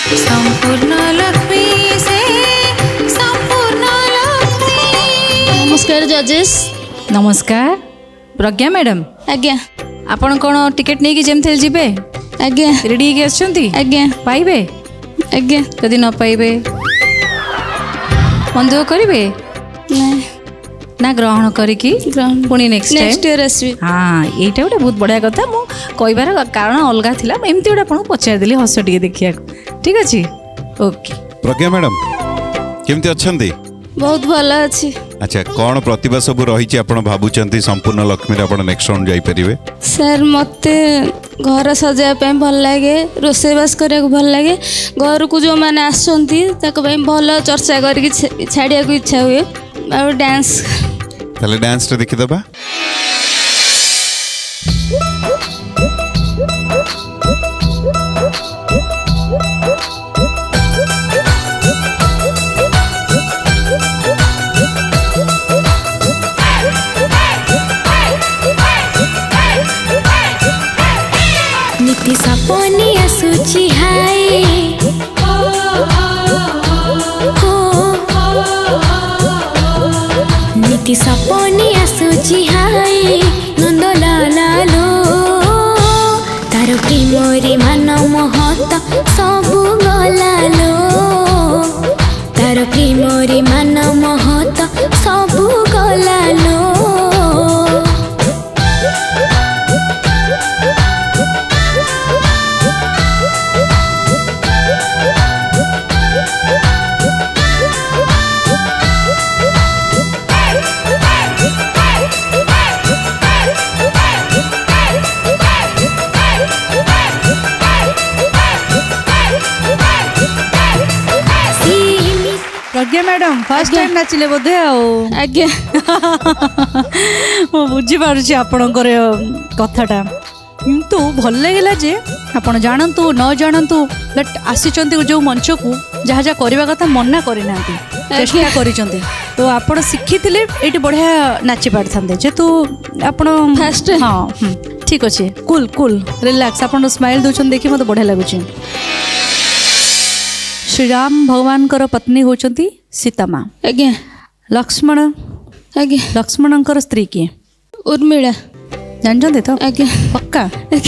संपूर्ण लक्ष्मी से संपूर्ण लक्ष्मी। नमस्कार जजेस। नमस्कार प्रज्ञा मैडम। आज्ञा आपण कौन टिकेट नहीं कि जेमथेल जीवे? आज्ञा रेडी के आछंती? आज्ञा पाइबे? आज्ञा यदि न पाइबे मन दुख करिवे ना ग्रहण करिकी पुणी नेक्स्ट ईयर आसबे। हाँ एटा गोटे बहुत बढ़िया कथा। मु कहबार कारण अलग थिला एमती गोटे आपन पचार देली हस टिके देखिया। ठीक अछि ओके। प्रज्ञा मैडम केमती अछंती? बहुत भला अछि। अच्छा कौन प्रतिभा सब रही आपण भाबुचंती संपूर्ण लक्ष्मी आपण नेक्स्ट राउंड जाई परिबे? सर मते घर सजाया पे भल लागे, रोसेबास करे को भल लागे, घर को जो माने आसंती ताको पे भल चर्चा करके छाड़िया को इच्छा हुए और डांस। ताले डांस रे देखि दबा। नीति सपनी आसुची हाय नीति सपनी आसुची हाय नंद लालो तार प्रेमरे मान महत सबु गलालो तार प्रेमरे मान महत सबु गलालो प्रज्ञा मैडम फर्स्ट टाइम नाचिले बोधे आज्ञा मु बुझी पारुछि आपणकर कथाटा किंतु भल लगला जे आपण जानतु न जानतु बट आसीचंती जो मंच को जहाँ जहाँ करबा कथा मना करिना चेष्टा करिचंती तो आपण शिखिथिले एटी बढ़िया नाची पारथांते जेतु आपण फर्स्ट। हाँ ठीक अच्छे कूल कूल रिलैक्स आपण स्माइल दोचन देखि मते बढ़िया लागुछि। श्री राम भगवान कर पत्नी होचंती सीता माँ। आज्ञा लक्ष्मण आज्ञा लक्ष्मणंकर स्त्री किए? उर्मिला। जानते तो? आज्ञा पक्का।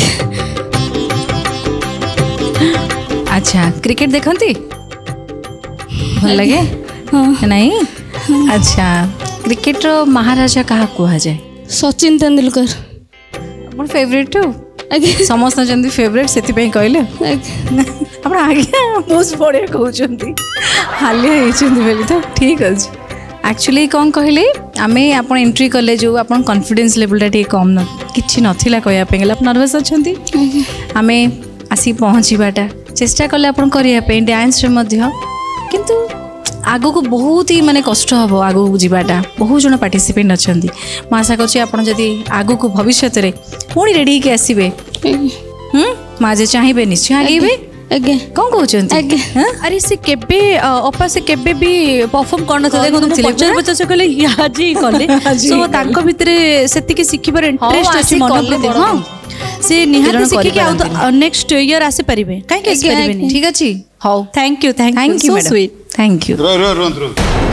अच्छा क्रिकेट देखती? भल लगे? हाँ। नहीं? अच्छा क्रिकेट रो महाराजा कहा कुहा जाए? सचिन तेंदुलकर। अपन फेवरेट हो? आज्ञा समस्त जंदी फेवरेट सेति पे कहले आपण आज्ञा बहुत बढ़िया कहउचंती हालिया हेचंती बेली तो ठीक अछि। एक्चुअली कौन कहले आमे आपण एंट्री कले जो आपण कॉन्फिडेंस लेवल टा ठीक कम न किछि नथिला कहया पे गेला नर्वस अछंती आमे आसी पहुँचीबाटा चेष्टा कले आपण करिया पे डांस रे मध्य किंतु आगो को बहुत ही माने कष्ट हबो आगो को जीवाटा बहुत जन पार्टिसिपेंट अछंती म आशा करछि आपण जदी आगो को भविष्य रे पुणी रेडी के आसीबे माँ जे चाहिए निश्चय आगे आज्ञा कौन कहते आज्ञा अरे से केबे अपा से केबे भी परफॉर्म करन था देखो तुम पचार पचार कहले आज ही कले सो तांको भितरे सेति के सिखिबार इंटरेस्ट अछि मन प्रति। हां से निहाती सिखि के आउ नेक्स्ट ईयर आसे परिबे काहे के आसे परिबे? ठीक अछि हाउ thank you so sweet thank you. रो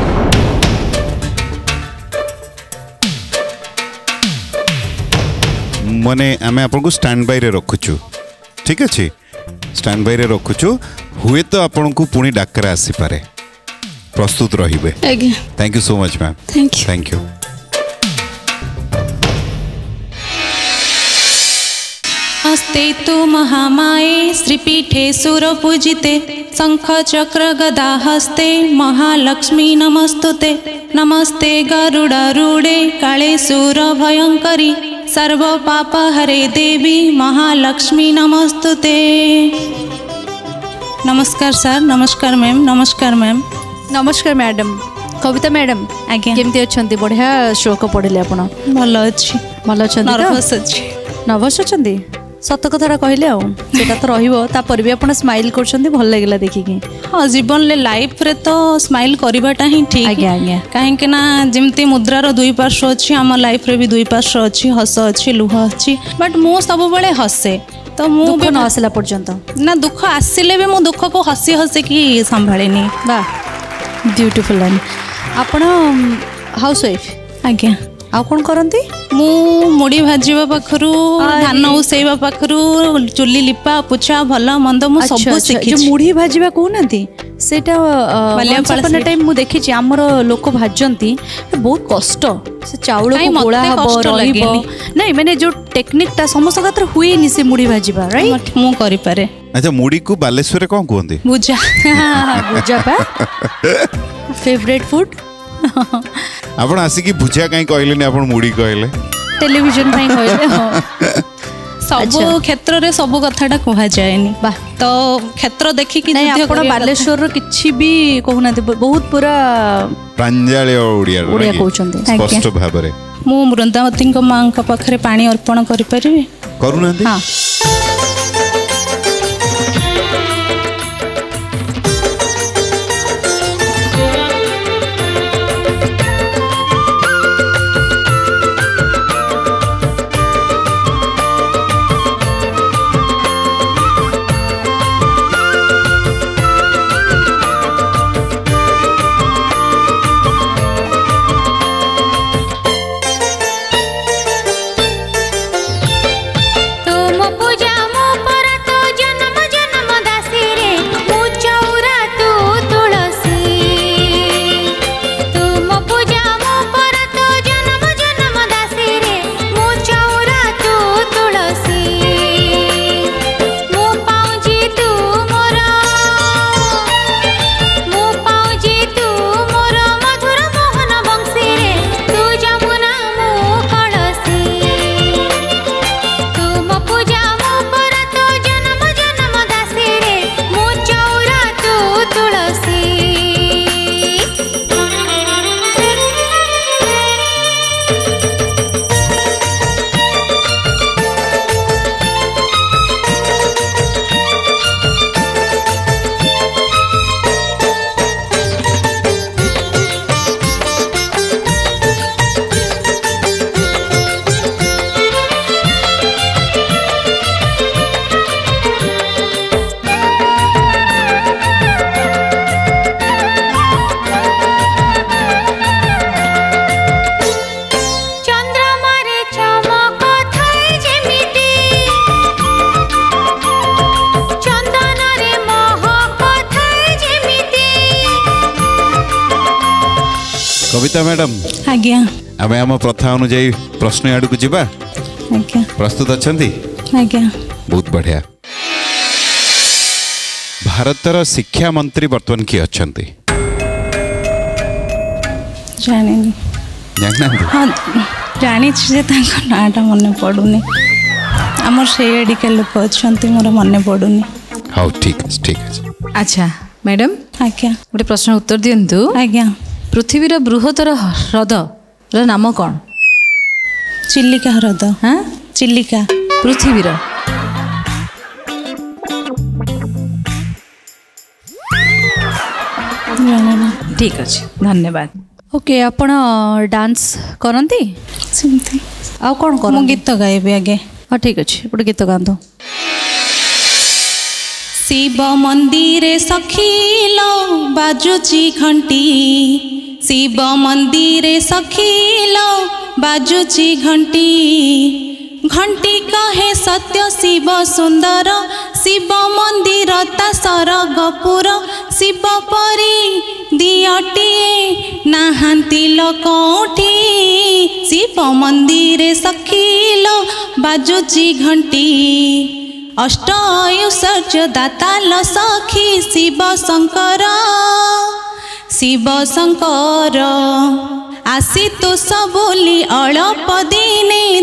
मने आमे आपन स्टैंड बाय रे रखुछु। ठीक अछि स्टैंड बाय रे रखुछु हुए तो आपन को पुणी डाकरा आसी पारे प्रस्तुत रहिबे। Thank you so much ma'am. Thank you. हस्ते तु महामाये श्रीपीठे सुरपूजिते शंख चक्र गदा हस्ते महालक्ष्मी नमस्तुते नमस्ते गरुडारूढे काले सुर भयंकरी सर्व पाप हरे देवी महालक्ष्मी नमस्तुते। नमस्कार सर। नमस्कार मैम। नमस्कार मैम। नमस्कार मैडम। कविता मैडम आज्ञा केमती अछंती? बढ़िया श्लोक पढ़ले आपण? भल अछि। भल अछंती? नर्वस अछि। नर्वस अछंती? सत कथाटा कहले आटा तो रही भी आप स्माइल कर भल लगे देखिकी। हाँ जीवन ले लाइफ रे तो स्माइल करवाटा ही ठीक। आज्ञा आज्ञा कहीं ना जमती मुद्रार दुई पार्श्व अच्छी आम लाइफ रे भी दुई पार्श्व अच्छी हस अच्छी लुह अच्छी बट मु सब बड़े हसे तो मु दुख न आसला पर्यंत ना दुख आसिले भी मु दुख को हसी हसी की संभालेनी। वाह ब्यूटीफुल लाइन। आपण हाउस वाइफ आज्ञा आ कौन करती? मु मुड़ी भाजवा पाखरु धान उसैवा पाखरु चुली लिपा पुछा भल मंद मु सब शिखी। मुड़ी भाजवा कहना सेटा टाइम मु देखी आमर लोक भाजती बहुत कष्ट से चाउल गोला नहीं मैंने जो टेक्निकटा समस्त खातर हुए से मुड़ी भाजवा राइट मु करि पारे। अच्छा मुड़ी को बालेश्वर रे कोन कहंती? बुझा बुझा पा फेवरेट फूड आपण आसिकी भुजिया कहीं कहले आपण मुड़ी कहले टेलीविजन ପାଇଁ कहले सब क्षेत्र रे सब कथाटा कहा जाएनी तो क्षेत्र देखि कि नहीं आपण बालेश्वर रो किछि भी कहउना बहुत पूरा प्रांजळ ओडिया कहउछन्ते स्पष्ट भाबरे। मु वृंदावती को मां का पाखरे पानी अर्पण करि परिबे करूना? हां कविता मैडम आज्ञा आमे आम प्रथा अनुଯାयी प्रश्न आड़ को जीवा आज्ञा प्रस्तुत अच्छंती? आज्ञा बहुत बढ़िया। भारतर शिक्षा मंत्री वर्तमान किए अच्छंती? जाने जानना? हाँ जानी जे तांको नाटा मने पडुनी हमर सेडिका लोक अच्छंती मोर मने पडुनी। हाँ ठीक है। अच्छा मैडम आज्ञा गोटे प्रश्न उत्तर दियंतु। आज्ञा पृथ्वीर बृहत्तर ह्रद नाम कौन? चिल्लिका ह्रद। हाँ चिल्लिका पृथ्वीर ठीक अच्छे धन्यवाद। ओके आपण डांस करती सेमती आ कौन कर गीत गाइबे आगे? हाँ ठीक अच्छे गोटे गीत गाँव। शिव मंदिरे सखीलो बाजुची घंटी शिव मंदिरे सखीलो बाजुची घंटी घंटी कहे सत्य शिव सुंदर शिव मंदिर ता सरगपुर शिव परी दियटिए नाहांती लोकोठी शिव मंदिरे सखीलो बाजुची घंटी अष्ट आयुषर्य दाताल सखी शिव शंकर आशीतोष बोली अल्प दिने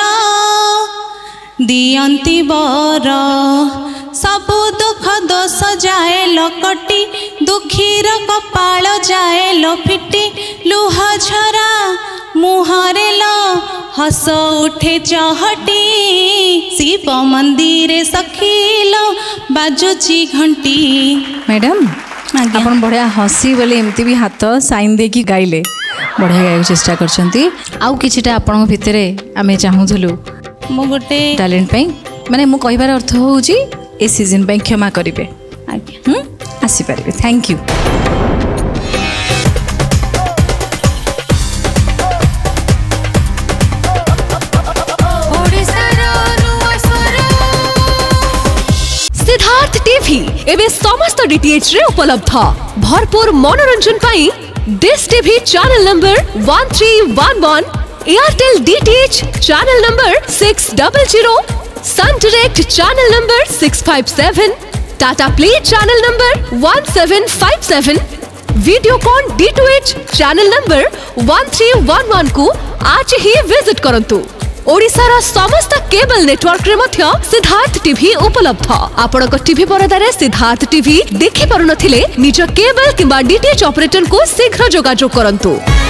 दियंती बर सबु दुख दोष जाए लकटी दुखीर कपाल जाए लफिटी लुह झरा मुहरे ल हस उठे चहटी शिव मंदिर सखील बाजुची घंटी। मैडम आपण बढ़िया हसी बोले एमती भी हाथ साइन दे की गाइले बढ़िया गाय चेष्टा करछंती आउ किछिटा आपण भितरे आमे चाहूथलु मु गोटे टैलेंट पई माने मु कहिबार अर्थ होउची ए सीजन पई क्षमा करिवे आज्ञा आसी पारिबे। Thank you. सिद्धार्थ टीवी एवं समस्त डीटीएच रे उपलब्ध भरपूर मनोरंजन पाई Dish TV channel number 1311 Airtel DTH channel number 600 Sun Direct channel number 657 Tata Play channel number 1757 Videocon D2H channel number 1311 को आज ही विजिट करंतु। ओडिशार समस्त केबल नेटवर्क रे मध्य सिद्धार्थ टीवी उपलब्ध। आपणक टीवी परदारे सिद्धार्थ टीवी देखि पारुनथिले निज केबल किंबा डीटीएच ऑपरेटर को शीघ्र जोगाजोग करंतु।